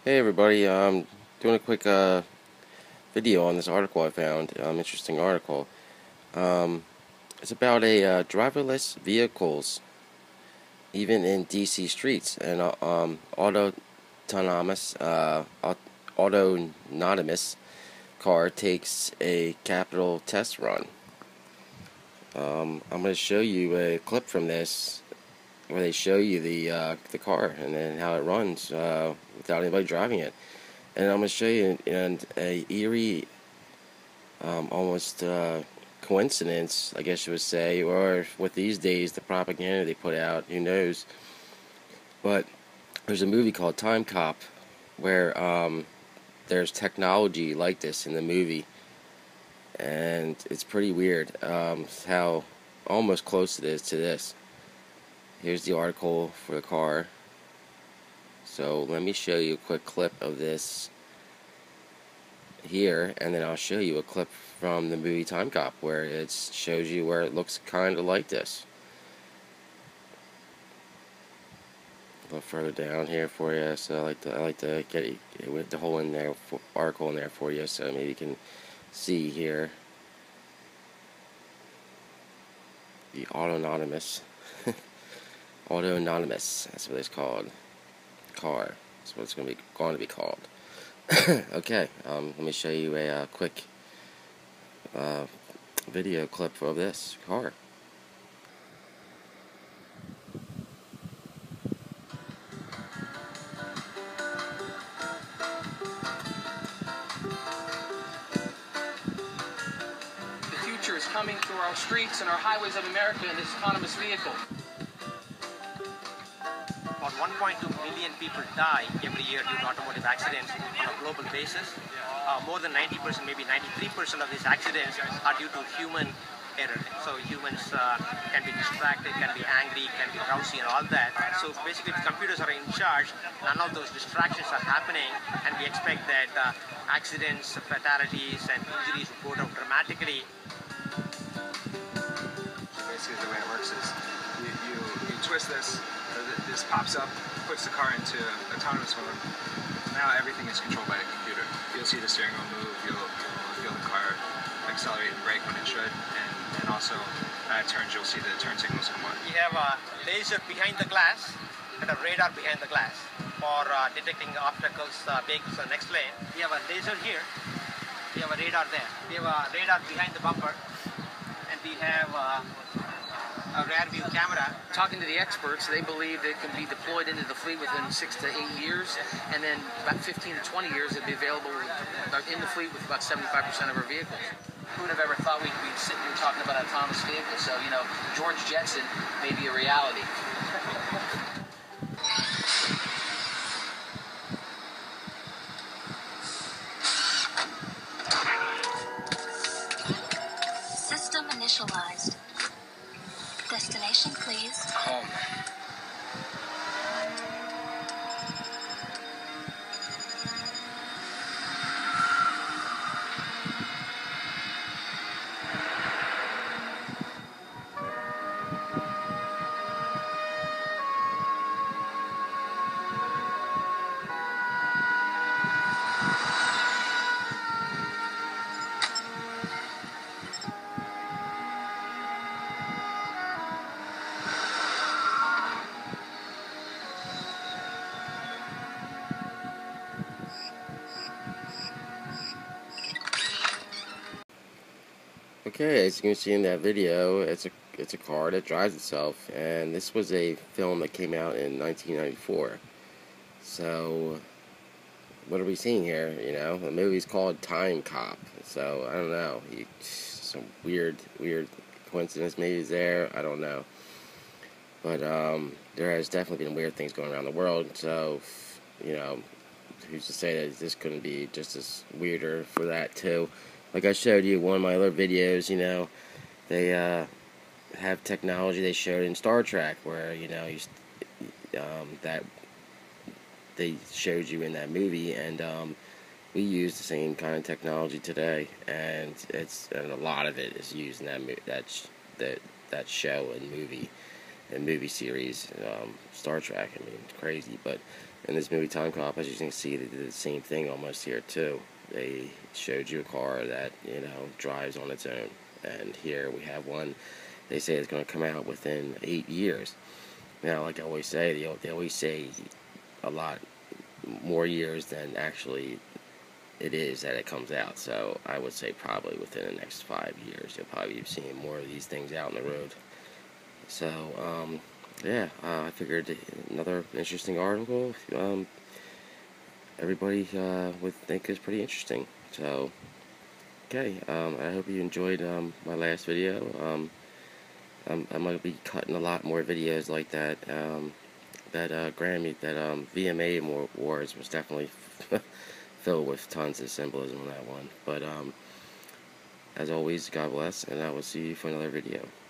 Hey everybody, doing a quick video on this article I found. Interesting article. It's about driverless vehicles, even in DC streets, and autonomous car takes a capital test run. I'm going to show you a clip from this where they show you the car and then how it runs without anybody driving it. And I'm going to show you a eerie, almost coincidence, I guess you would say, or with these days, the propaganda they put out, who knows. But there's a movie called Timecop where there's technology like this in the movie. And it's pretty weird how almost close it is to this. Here's the article for the car. So let me show you a quick clip of this here, and then I'll show you a clip from the movie Timecop where it shows you where it looks kind of like this. A little further down here for you, so I like to get it with the whole article in there for you, so maybe you can see here the autonomous, That's what it's called. Car. That's what it's going to be called. Okay, let me show you a quick video clip of this car. The future is coming through our streets and our highways of America in this autonomous vehicle. About 1.2 million people die every year due to automotive accidents on a global basis. More than 90%, maybe 93% of these accidents are due to human error. So humans can be distracted, can be angry, can be drowsy and all that. So basically if computers are in charge, none of those distractions are happening, and we expect that accidents, fatalities and injuries will go down dramatically. Basically the way it works is you twist this, this pops up, puts the car into autonomous mode. Now everything is controlled by a computer. You'll see the steering wheel move, you'll feel the car accelerate and brake when it should, and also at turns you'll see the turn signals come on. We have a laser behind the glass and a radar behind the glass for detecting obstacles, vehicles in the next lane. We have a laser here, we have a radar there. We have a radar behind the bumper, and we have a rear view camera. Talking to the experts, they believe it can be deployed into the fleet within 6 to 8 years, and then about 15 to 20 years it'd be available in the fleet with about 75% of our vehicles. Who would have ever thought we'd be sitting here talking about autonomous vehicles? So, George Jetson may be a reality. System initialized. Destination, please. Home. Okay, as you can see in that video, it's a car that drives itself, and this was a film that came out in 1994. So, what are we seeing here? The movie's called Timecop. So I don't know. Some weird coincidence maybe is there. I don't know. But there has definitely been weird things going around the world. So who's to say that this couldn't be just as weirder for that too? Like I showed you one of my other videos, they have technology they showed in Star Trek where, that they showed you in that movie, and we use the same kind of technology today, and a lot of it is used in that show and movie. movie series, Star Trek. I mean, it's crazy. But in this movie Timecop, as you can see, they did the same thing almost here too. They showed you a car that, you know, drives on its own, and here we have one. They say it's going to come out within 8 years. Now, like I always say, they always say a lot more years than actually it is that it comes out. So I would say probably within the next 5 years, you'll probably be seeing more of these things out on the road. So, yeah, I figured another interesting article. Everybody would think is pretty interesting. So, okay, I hope you enjoyed my last video. I might be cutting a lot more videos like that. That VMA Awards was definitely filled with tons of symbolism on that one. But as always, God bless, and I will see you for another video.